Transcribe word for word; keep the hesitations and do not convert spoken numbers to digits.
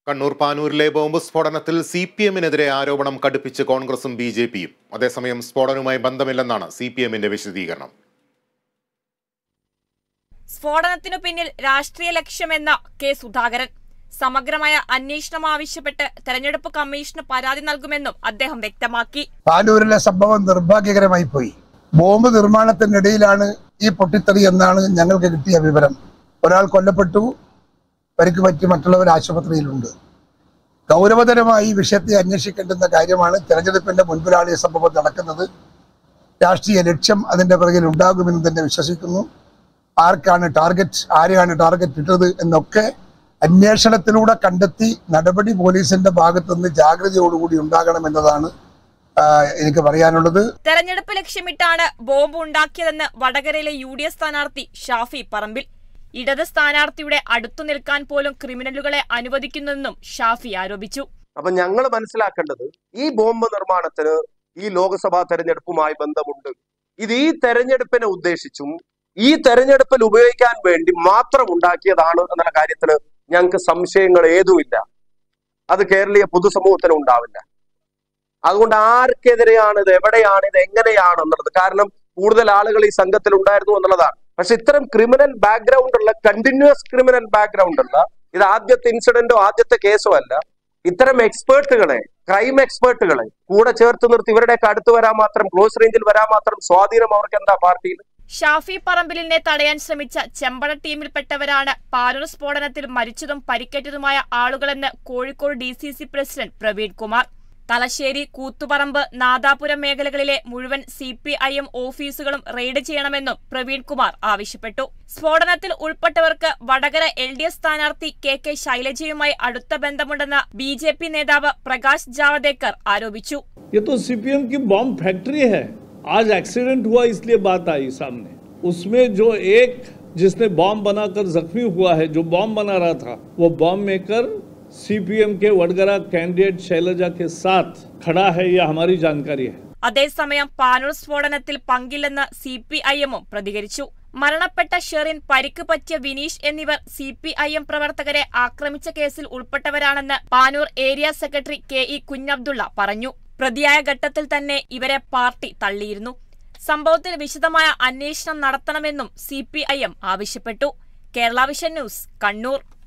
കണ്ണൂർ പാനൂരിലെ ബോംബ് സ്ഫോടനത്തിൽ C P എമ്മിനെതിരെ ആരോപണം കടുപ്പിച്ച് കോൺഗ്രസും ബി ജെ പിയും. അതേസമയം സ്ഫോടനവുമായി ബന്ധമില്ലെന്നാണ് സി പി എമ്മിന്റെ വിശദീകരണം. സ്ഫോടനത്തിനു പിന്നിൽ രാഷ്ട്രീയ ലക്ഷ്യമെന്ന കെ സുധാകരൻ. സമഗ്രമായ അന്വേഷണം ആവശ്യപ്പെട്ട് തെരഞ്ഞെടുപ്പ് കമ്മീഷന് പരാതി നൽകുമെന്നും അദ്ദേഹം വ്യക്തമാക്കി. പാനൂരിലെ സംഭവം നിർഭാഗ്യകരമായി പോയി. ബോംബ് നിർമ്മാണത്തിനിടയിലാണ് ഈ പൊട്ടിത്തെറി എന്നാണ് ഞങ്ങൾക്ക് കിട്ടിയ വിവരം. ഒരാൾ കൊല്ലപ്പെട്ടു, പരിക്ക് പറ്റി മറ്റുള്ളവർ ആശുപത്രിയിലുണ്ട്. ഗൗരവതരമായി വിഷയത്തെ അന്വേഷിക്കേണ്ടുന്ന കാര്യമാണ്. തെരഞ്ഞെടുപ്പിന്റെ മുൻപിലാണ് ഈ സംഭവം നടക്കുന്നത്. രാഷ്ട്രീയ ലക്ഷ്യം അതിന്റെ പിറകിൽ ഉണ്ടാകുമെന്ന് തന്നെ വിശ്വസിക്കുന്നു. ആർക്കാണ് ടാർഗറ്റ്, ആരെയാണ് ടാർഗറ്റ് ഇട്ടത് എന്നൊക്കെ അന്വേഷണത്തിലൂടെ കണ്ടെത്തി നടപടി പോലീസിന്റെ ഭാഗത്തുനിന്ന് ജാഗ്രതയോടുകൂടി ഉണ്ടാകണമെന്നതാണ് എനിക്ക് പറയാനുള്ളത്. തെരഞ്ഞെടുപ്പ് ലക്ഷ്യമിട്ടാണ് ബോംബ് ഉണ്ടാക്കിയതെന്ന് വടകരയിലെ യു ഡി എഫ് സ്ഥാനാർത്ഥി ഷാഫി പറമ്പിൽ. ഇടത് സ്ഥാനാർത്ഥിയുടെ അടുത്തു നിൽക്കാൻ പോലും ക്രിമിനലുകളെ അനുവദിക്കുന്നെന്നും ഷാഫി ആരോപിച്ചു. അപ്പൊ ഞങ്ങൾ മനസ്സിലാക്കേണ്ടത് ഈ ബോംബ് നിർമ്മാണത്തിന് ഈ ലോക്സഭാ തെരഞ്ഞെടുപ്പുമായി ബന്ധമുണ്ട്. ഇത് ഈ തെരഞ്ഞെടുപ്പിനെ ഉദ്ദേശിച്ചും ഈ തെരഞ്ഞെടുപ്പിൽ ഉപയോഗിക്കാൻ വേണ്ടി മാത്രം ഉണ്ടാക്കിയതാണ് എന്നുള്ള കാര്യത്തിൽ ഞങ്ങൾക്ക് സംശയങ്ങൾ ഏതുമില്ല. അത് കേരളീയ പൊതുസമൂഹത്തിന് ഉണ്ടാവില്ല. അതുകൊണ്ട് ആർക്കെതിരെയാണ് ഇത്, എവിടെയാണ് ഇത്, എങ്ങനെയാണ് എന്നുള്ളത്, കാരണം കൂടുതൽ ആളുകൾ ഈ സംഘത്തിൽ ഉണ്ടായിരുന്നു എന്നുള്ളതാണ്. പക്ഷെ ഇത്തരം ക്രിമിനൽ ബാക്ക്ഗ്രൗണ്ട് ഉള്ള, കണ്ടിന്യൂസ് ക്രിമിനൽ ബാക്ക്ഗ്രൗണ്ട് ഉള്ള, ഇത് ആദ്യത്തെ ഇൻസിഡന്റോ ആദ്യത്തെ കേസോ അല്ല. ഇത്തരം എക്സ്പേർട്ടുകളെ, ക്രൈം എക്സ്പേർട്ടുകളെ കൂടെ ചേർത്ത് നിർത്തി ഇവരുടെയൊക്കെ അടുത്ത് വരാൻ മാത്രം, ക്ലോസ് റേഞ്ചിൽ വരാൻ മാത്രം സ്വാധീനം അവർക്ക് എന്താ പാർട്ടിയിൽ? ഷാഫി പറമ്പിലിനെ തടയാൻ ശ്രമിച്ച ചെമ്പട ടീമിൽപ്പെട്ടവരാണ് പാനൂർ സ്ഫോടനത്തിൽ മരിച്ചതും പരിക്കേറ്റതുമായ ആളുകളെന്ന് Kozhikode D C C president Praveen Kumar. Thalassery, Koothuparamba, Nadapuram മേഖലകളിലെ മുഴുവൻ സി പി ഐ എം ഓഫീസുകളും റെയ്ഡ് ചെയ്യണമെന്നും പ്രവീൺ കുമാർ ആവശ്യപ്പെട്ടു. സ്ഫോടനത്തിൽ ഉൾപ്പെട്ടവർക്ക് വടകര എൽ ഡി എഫ് സ്ഥാനാർത്ഥി കെ കെ ശൈലജയുമായി അടുത്ത ബന്ധമുണ്ടെന്ന് ബി ജെ പി നേതാവ് പ്രകാശ് ജാവദേക്കർ ആരോപിച്ചു. आज एक्सीडेंट हुआ इसलिए बात आई सामने. उसमें जो एक जिसने बॉम्ब बनाकर जख्मी हुआ है, जो बॉम्ब बना रहा था, वो बॉम्ब मेकर सीपीएम के वडगरा कैंडिडेट शैलजा के साथ खड़ा है, यह हमारी जानकारी है. അതേസമയം പാനൂർ സ്ഫോടനത്തിൽ പങ്കില്ലെന്ന് സി പി ഐ എമ്മും പ്രതികരിച്ചു. മരണപ്പെട്ട ഷെറിൻ, പരിക്ക് പറ്റിയ വിനീഷ് എന്നിവർ സി പി ഐ എം പ്രവർത്തകരെ ആക്രമിച്ച കേസിൽ ഉൾപ്പെട്ടവരാണെന്ന് Panoor area secretary K E Kunjabdulla പറഞ്ഞു. പ്രതിയായ ഘട്ടത്തിൽ തന്നെ ഇവരെ പാർട്ടി തള്ളിയിരുന്നു. സംഭവത്തിൽ വിശദമായ അന്വേഷണം നടത്തണമെന്നും സി പി ഐ എം ആവശ്യപ്പെട്ടു. Kerala Vision News, Kannur.